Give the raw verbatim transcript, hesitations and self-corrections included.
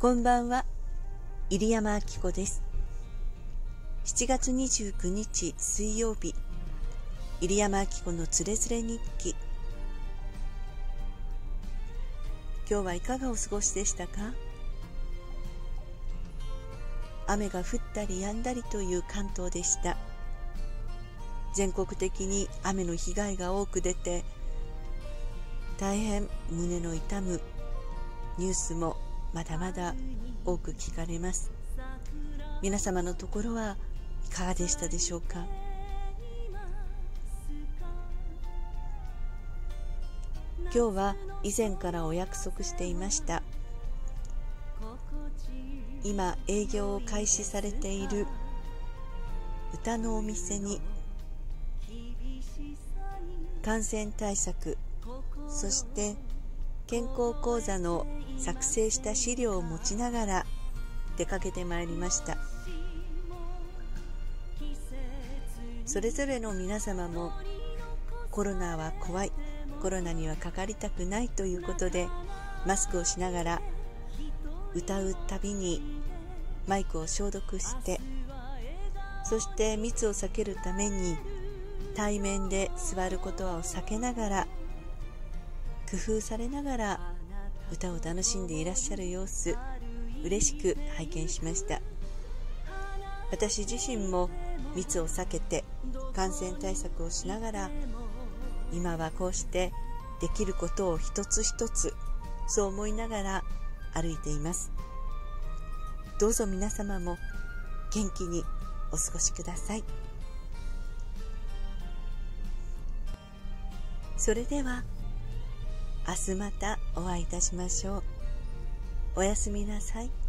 こんばんは、入山明子です。しちがつにじゅうくにち水曜日、入山明子のつれづれ日記。今日はいかがお過ごしでしたか？雨が降ったり止んだりという関東でした。全国的に雨の被害が多く出て、大変胸の痛むニュースもまだまだ多く聞かれます。皆様のところはいかがでしたでしょうか？今日は以前からお約束していました。今営業を開始されている歌のお店に感染対策、そして健康講座の作成した資料を持ちながら出かけてまいりました。それぞれの皆様もコロナは怖い、コロナにはかかりたくないということでマスクをしながら歌うたびにマイクを消毒して、そして密を避けるために対面で座ることを避けながら、工夫されながら歌を楽しんでいらっしゃる様子、嬉しく拝見しました。私自身も密を避けて感染対策をしながら、今はこうしてできることを一つ一つ、そう思いながら歩いています。どうぞ皆様も元気にお過ごしください。それでは明日またお会いいたしましょう。おやすみなさい。